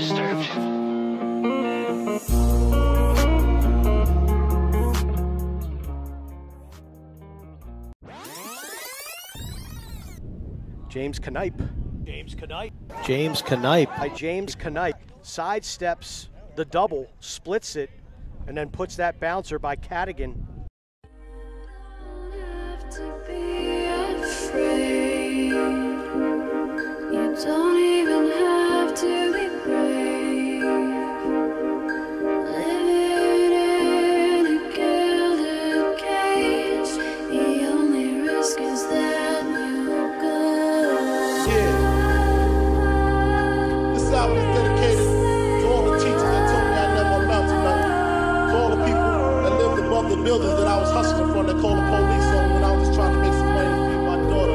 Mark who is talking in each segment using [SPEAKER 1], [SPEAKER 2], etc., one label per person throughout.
[SPEAKER 1] Disturbed.
[SPEAKER 2] James Canipe.
[SPEAKER 3] James Canipe.
[SPEAKER 2] James Canipe. By James Canipe. Sidesteps the double, splits it, and then puts that bouncer by Cadigan.
[SPEAKER 4] You don't even have to be brave. Living in a gilded cage, the only risk is that you go.
[SPEAKER 5] Yeah. This album is dedicated to all the teachers that told me I never amount to nothing. To all the people that lived above the buildings that I was hustling from that called the police on when I was just trying to make some money to feed my daughter.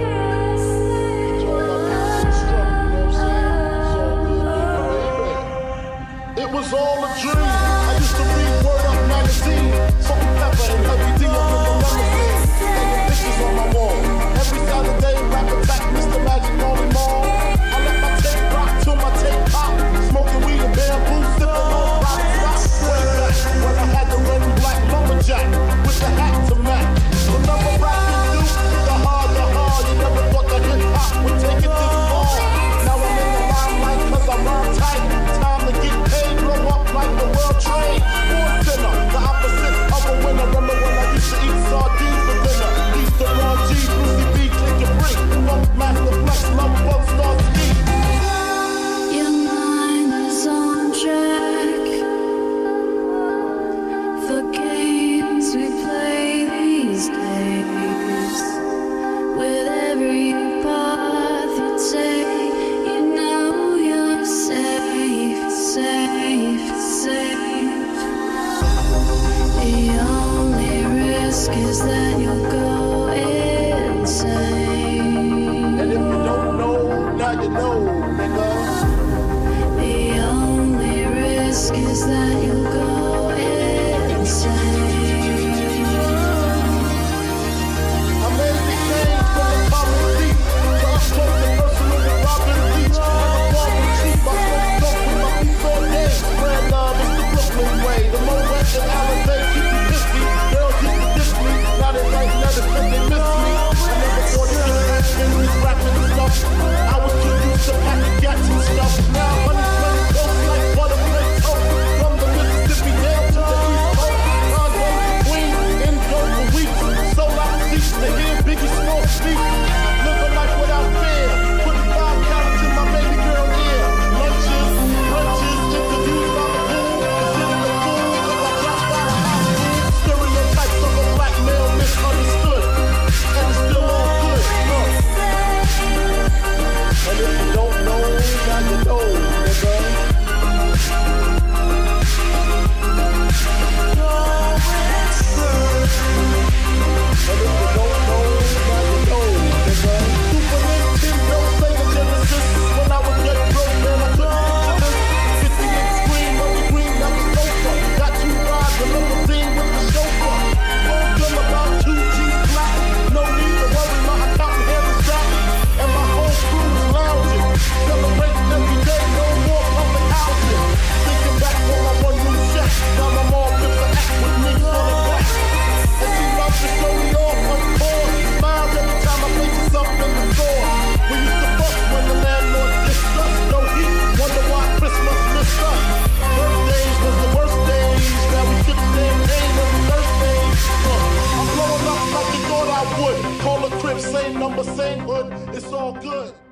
[SPEAKER 5] It was all a dream. I used to read Word Up magazine, Salt and Pepper and Heavy D up in the limousine, hanging pictures on my wall. Every Saturday, rap attack, Mr. Magic Molly Mall. I let my tape rock till my tape pop, smoking weed and bamboo, sipping on rock. Way back when I had the red and black lumberjack with the hat to match. Remember rapping Duke? The hard, you never thought that hip hop would take it this far. Now I'm in the limelight 'cause I'm on tight. Time to get paid, blow up like the world trade. War dinner, the opposite of a winner. Remember when I used to eat sardines for dinner? East of Ron G, Brucey B, Click and Break, Funk Master Flex, Love Bug, Star Ski.
[SPEAKER 4] Your mind is on track for games we play these days. With every path you take, you know you're safe, safe, safe. The only risk is that you'll go insane.
[SPEAKER 5] And if you don't know, now you know, nigga.
[SPEAKER 4] The only risk is that you'll go insane.
[SPEAKER 5] I made the change from the common seat to up close and personal with Robin Leach. And the falling cheap, I smoke dope with my feet all day. Spread love is the Brooklyn way. The Moet and Alizé keep you pissy. Girls used to diss me, now they write letters 'cause they miss me. I never thought it was rapping, this rapping stuff. I was too used to packing gats and stuff. Now honey smells close like butterfly toast. From the Mississippi down to the East Coast. Congo, Queen, Indo for weeks. Sold out seats to hear Biggie Small speak. Live a life without fear. Putting 5 carats in my baby girl ear. Lunches, brunches, interviews on the pool. Considered a fool 'cause I dropped out of high school. Stereotypes of a black male misunderstood. And it's still all good. Look. And if you don't know, now you know, nigga. And if you don't know, now you know, nigga. Super Nintendo, Sega Genesis. When I was get broke, man, I couldn't picture this. 50-inch screen, money green, on the sofa. Got 2 rides, the limousine with the chauffeur. Told them about 2 G's flat. No need to worry, my accountant had the strap. And my whole crew was lounging. Celebrating every day, no more public housing. Thinking back on my one-room shack. Now I'm all pips to act with niggas on the back. And she loves to show me off, of course. Smiles every time I place something in the store. We used to fuss when the landlord dissed us. No heat, wonder why Christmas missed us. Birthdays was the worst days. Now we get the same name every Thursday. I'm blowing up like you thought I would. Call a crib, same number, same hood. It's all good.